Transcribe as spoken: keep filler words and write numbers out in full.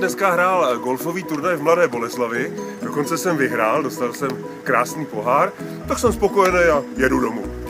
dneska hrál golfový turnaj v Mladé Boleslavi, dokonce jsem vyhrál, dostal jsem krásný pohár, tak jsem spokojený a jedu domů.